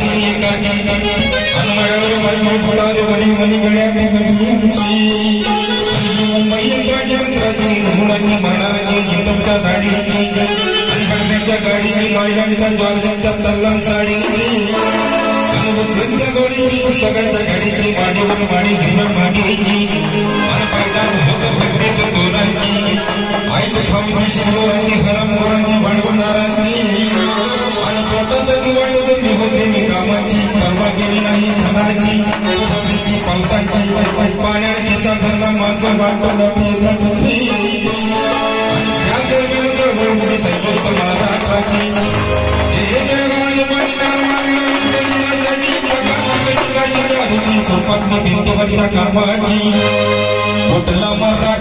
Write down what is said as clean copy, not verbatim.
एकाची अनमळावर माझी उतारे मनी मनी गड्याने कठीची मुंबई यंत्राची मुलांची महाराजी इंटमच्या गाडीची अनगडच्या गाडीची महिलांच्या जॉर्जनच्या तल्लम साडीची अनुभूतींच्या जोडीची पुस्तकांच्या गाडीची माडीवर माडी हिंमत माडीची तोरांची ऐक खाऊची शिंगोरांची हरमगोरांची भांडवलदारांची आणि पोटासाठी वाटत मी होते मी कामाची परवा केली नाही धनाची छबीची पावसाची पाण्याने केसा धरला माझं वाटलं एका छत्रीची आणि त्या दरम्यान संयुक्त महाराष्ट्राची भिंतीवरच्या कामाची कुठला मराठा